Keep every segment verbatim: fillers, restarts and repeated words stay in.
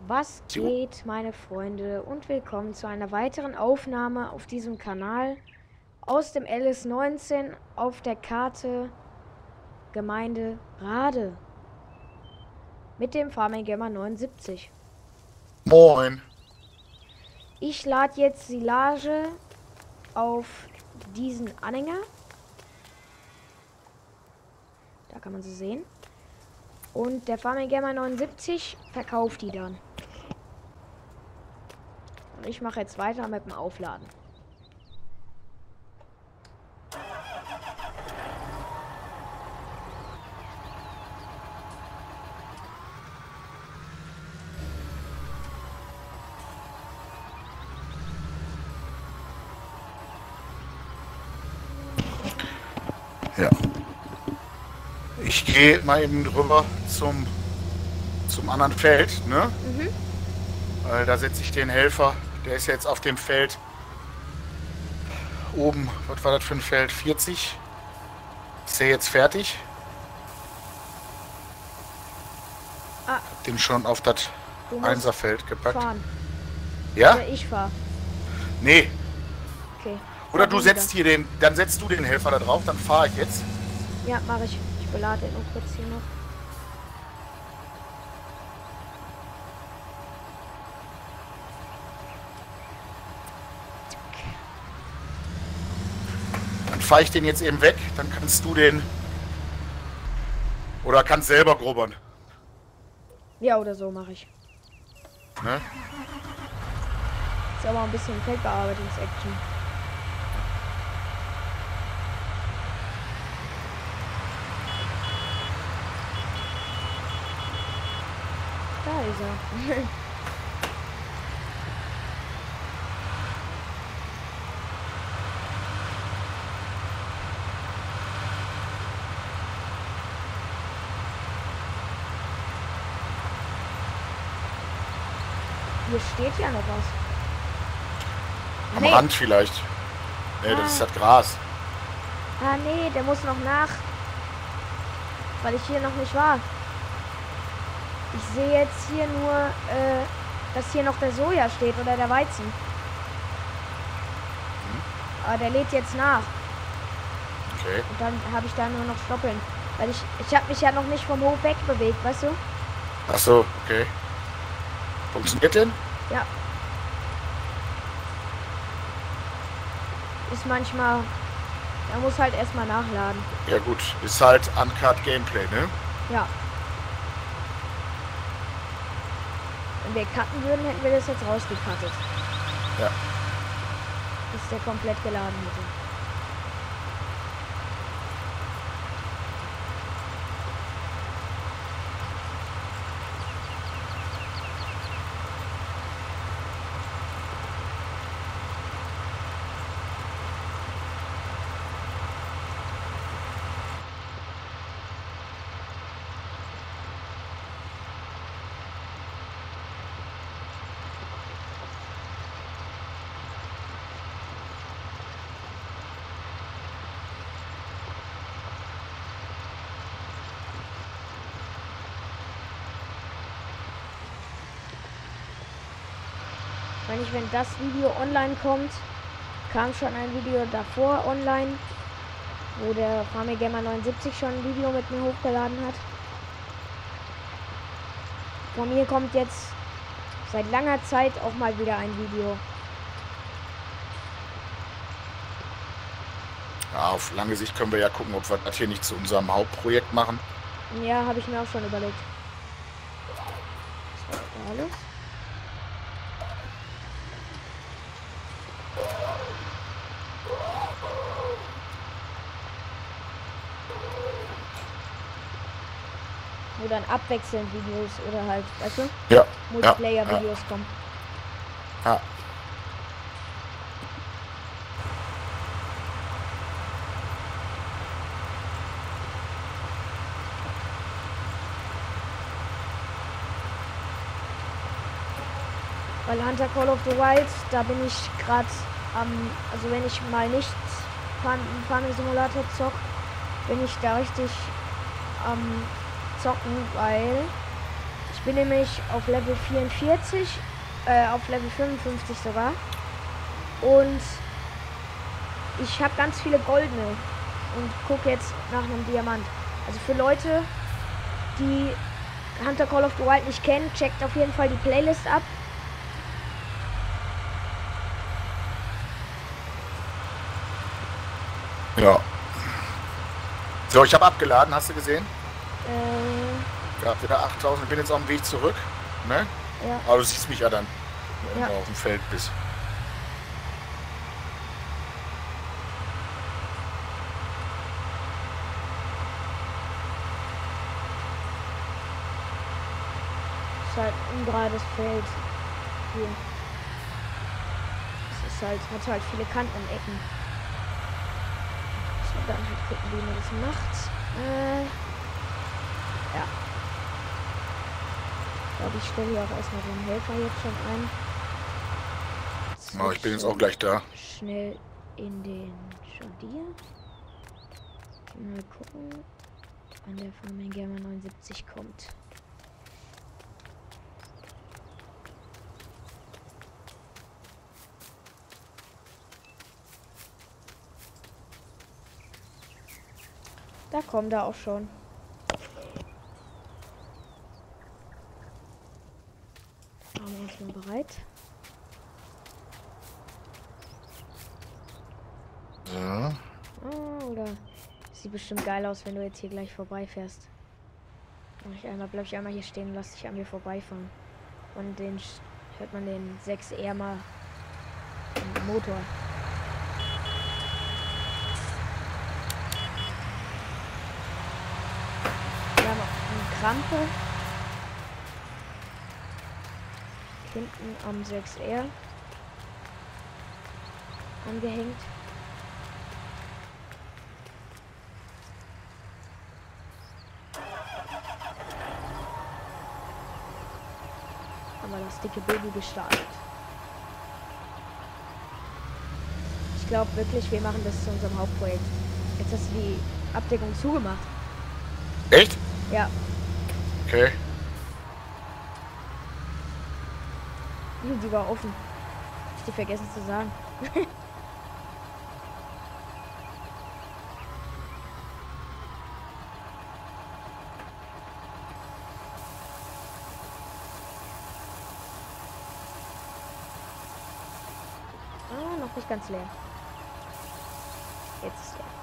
Was geht, meine Freunde, und willkommen zu einer weiteren Aufnahme auf diesem Kanal aus dem L S neunzehn auf der Karte Gemeinde Rade mit dem Farming Gamer neunundsiebzig. Moin. Ich lade jetzt Silage auf diesen Anhänger. Da kann man sie sehen. Und der Farming Gamer neunundsiebzig verkauft die dann. Und ich mache jetzt weiter mit dem Aufladen. Ja. Ich gehe mal eben rüber zum, zum anderen Feld, ne? Mhm. Weil da setze ich den Helfer, der ist jetzt auf dem Feld oben, was war das für ein Feld? vierzig. Ist der jetzt fertig? Ah. Hab den schon auf das Einserfeld gepackt. Fahren. Ja? Oder ich fahre. Nee. Okay. Oder du setzt hier den, dann setzt du den Helfer da drauf, dann fahre ich jetzt. Ja, mache ich. Ich belade den nur kurz hier noch. Dann fahre ich den jetzt eben weg, dann kannst du den oder kannst selber grubbern. Ja, oder so mache ich. Ne? Ist aber ein bisschen Feldbearbeitungs-Action. Da ist er. Hier steht ja noch was. Am Nee. Rand vielleicht. Ne, Ah. das ist das Gras. Ah, nee, der muss noch nach. Weil ich hier noch nicht war. Ich sehe jetzt hier nur, äh, dass hier noch der Soja steht oder der Weizen. Aber der lädt jetzt nach. Okay. Und dann habe ich da nur noch Stoppeln. Weil ich, ich habe mich ja noch nicht vom Hof wegbewegt, weißt du? Ach so, okay. Funktioniert denn? Ja. Ist manchmal, er muss halt erstmal nachladen. Ja gut, ist halt Uncut Gameplay, ne? Ja. Wenn wir cutten würden, hätten wir das jetzt rausgecuttet. Ja. Bis der komplett geladen hätte. Wenn ich, wenn das Video online kommt, kam schon ein Video davor online, wo der Farming Gamer neunundsiebzig schon ein Video mit mir hochgeladen hat. Von mir kommt jetzt seit langer Zeit auch mal wieder ein Video. Ja, auf lange Sicht können wir ja gucken, ob wir das hier nicht zu unserem Hauptprojekt machen. Ja, habe ich mir auch schon überlegt. Was war da alles? Wo dann abwechselnd Videos oder halt, weißt du, Ja. Multiplayer-Videos ja, kommen. ja. Weil Hunter Call of the Wild, da bin ich gerade am, also wenn ich mal nicht Farming Simulator zock, bin ich da richtig am zocken, weil ich bin nämlich auf Level vierundvierzig, äh, auf Level fünfundfünfzig sogar. Und ich habe ganz viele goldene und gucke jetzt nach einem Diamant. Also für Leute, die Hunter Call of the Wild nicht kennen, checkt auf jeden Fall die Playlist ab. Ja. So, ich habe abgeladen, hast du gesehen? Äh, Ja, wieder achttausend. Ich bin jetzt auf dem Weg zurück. Ne? ja. Aber du siehst mich ja dann, wenn Ja. du auf dem Feld bist. Ist halt ungerades Feld. Hier. Es ist halt, hat halt viele Kanten und Ecken. So, dann halt gucken, wie man das macht. Äh, ja. Ich glaube, ich stelle hier auch erstmal den Helfer jetzt schon ein. Oh, ich bin jetzt auch gleich da. Schnell in den Jodier. Mal gucken, wann der von mir Gamma neunundsiebzig kommt. Da kommt er auch schon. Machen wir uns mal bereit. Ja. Oh, oder sieht bestimmt geil aus, wenn du jetzt hier gleich vorbeifährst. Mach ich einmal, bleib ich einmal hier stehen und lass dich an mir vorbeifahren. Und den hört man den sechs R mal im Motor. Wir haben auch eine Krampe hinten am sechs R angehängt. Haben wir das dicke Baby gestartet. Ich glaube wirklich, wir machen das zu unserem Hauptprojekt. Jetzt hast du die Abdeckung zugemacht. Echt? Ja. Okay. Die war offen. Hab ich dir vergessen zu sagen. Ah, noch nicht ganz leer. Jetzt ist leer.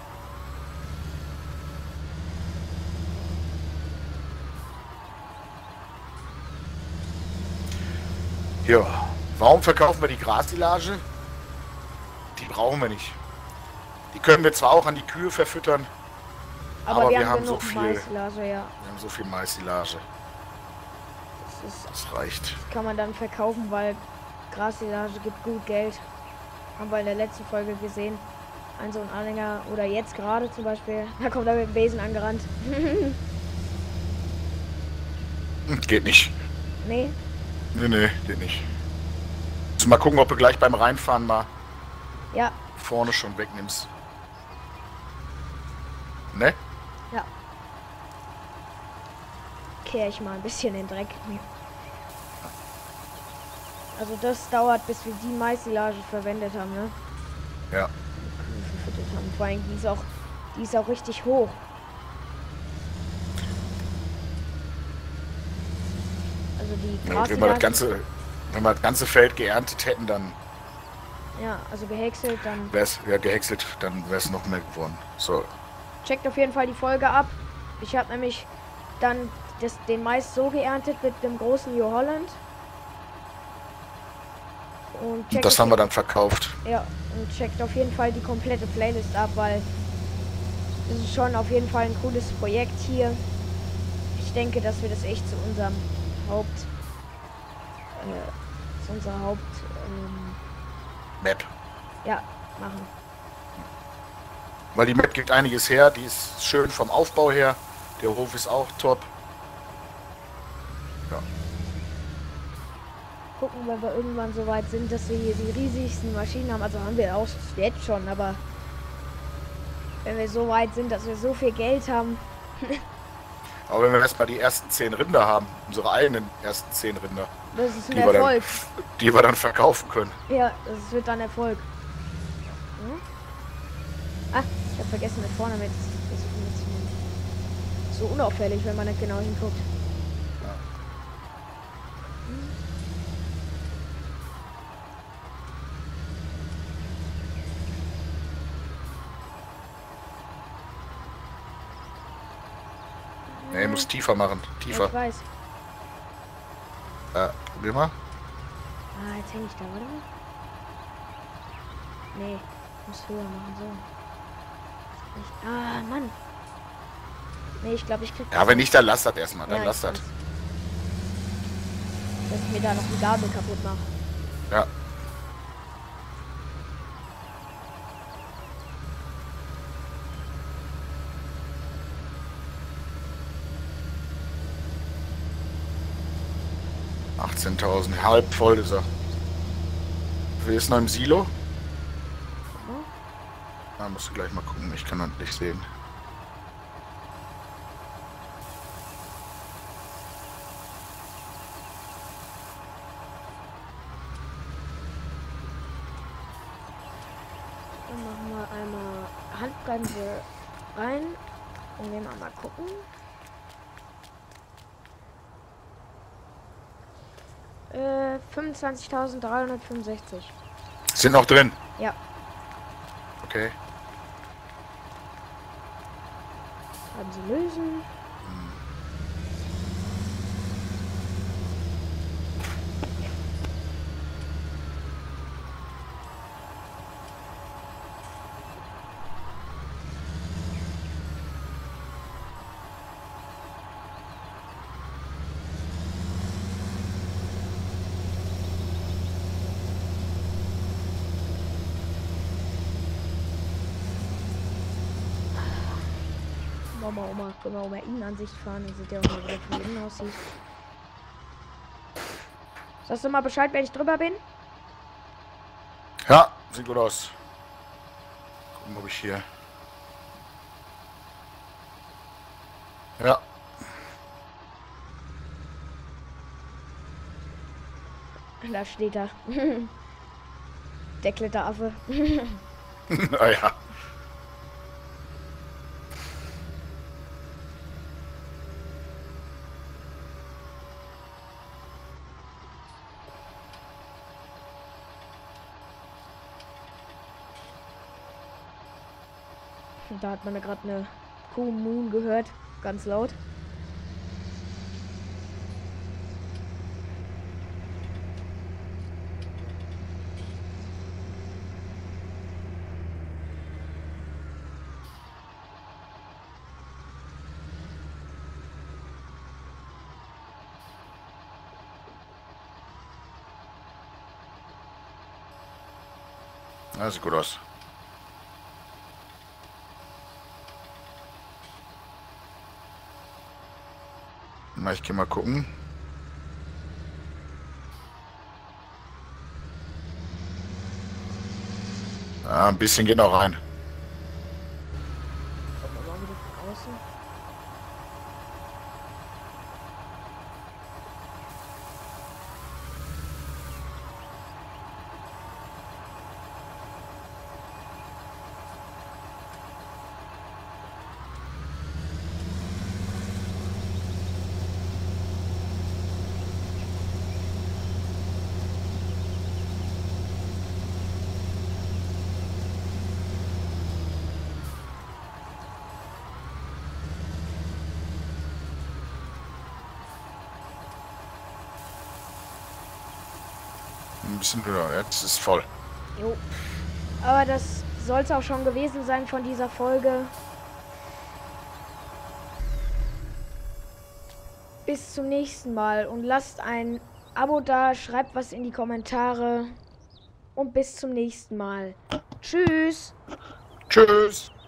Ja. Warum verkaufen wir die Grassilage? Die brauchen wir nicht. Die können wir zwar auch an die Kühe verfüttern, Aber, aber wir, wir haben haben so genug viel. Maissilage, ja. Wir haben so viel Maissilage. Das ist, Das reicht. kann man dann verkaufen, weil Grassilage gibt gut Geld. Haben wir in der letzten Folge gesehen. Ein so ein Anhänger, oder jetzt gerade zum Beispiel, da kommt er mit dem Besen angerannt. Hm, Geht nicht. Nee, Nee, nee, geht nicht. Muss mal gucken, ob du gleich beim Reinfahren mal ja, vorne schon wegnimmst. Ne? ja. Kehr ich mal ein bisschen den Dreck. Also das dauert, bis wir die Maissilage verwendet haben, ne? Ja. Verfüttert haben. Vor allem, die ist auch, die ist auch richtig hoch. Also die Ja, wenn wir das Grassilage, ganze, wenn wir das ganze Feld geerntet hätten, dann ja, also gehäckselt, dann wäre es ja gehäckselt, dann wäre es noch mehr geworden. So. checkt auf jeden Fall die Folge ab. Ich habe nämlich dann das, den Mais so geerntet mit dem großen New Holland. Und checkt Das auf haben wir jeden- dann verkauft. Ja, und checkt auf jeden Fall die komplette Playlist ab, weil es ist schon auf jeden Fall ein cooles Projekt hier. Ich denke, dass wir das echt zu unserem Haupt, äh, zu unserer Haupt, ähm, Map. ja, machen. Weil die Map gibt einiges her, die ist schön vom Aufbau her. Der Hof ist auch top. Ja. Gucken, wenn wir irgendwann so weit sind, dass wir hier die riesigsten Maschinen haben. Also haben wir auch jetzt schon, aber wenn wir so weit sind, dass wir so viel Geld haben. Aber wenn wir erstmal die ersten zehn Rinder haben, unsere eigenen ersten zehn Rinder, Das ist ein die wir, dann, Erfolg. die wir dann verkaufen können. Ja, das wird dann Erfolg. Hm? Ah, ich habe vergessen, mit vorne mit. Das ist so unauffällig, wenn man nicht genau hinguckt. Ja. Nee, muss tiefer machen. Ja, Tiefer. ich weiß. Ja, probier mal. Ah, jetzt hänge ich da, warte mal. Nee, ich muss höher machen, so. Ich, ah, Mann. Nee, ich glaube, ich krieg Ja, wenn nicht, dann lass das erstmal. Dann ja, lass ich das. weiß. Dass ich mir da noch die Gabel kaputt mache. Ja. achtzehntausend, halb voll ist er. Wie ist noch im Silo? Mhm. Da musst du gleich mal gucken, ich kann das nicht sehen. Dann machen wir einmal Handbremse rein und nehmen wir mal gucken. Äh, fünfundzwanzigtausenddreihundertfünfundsechzig. Sind noch drin? Ja. Okay. Haben sie lösen. Wollen wir auch mal, können wir auch mal Innenansicht fahren, dann seht ihr auch mal, wie das von innen aussieht. Sagst du mal Bescheid, wenn ich drüber bin? Ja, sieht gut aus. Gucken, ob ich hier... Ja. Da steht er. Der Kletteraffe. Naja. Da hat man ja gerade eine Kuh Moon gehört, ganz laut. Ja, sieht gut aus. Na, ich geh mal gucken. Ah, ein bisschen geht noch rein. Gucken wir mal wieder von außen. Ein bisschen höher. Jetzt ist voll. Jo. Aber das soll es auch schon gewesen sein von dieser Folge. Bis zum nächsten Mal und lasst ein Abo da, schreibt was in die Kommentare und bis zum nächsten Mal. Tschüss! Tschüss.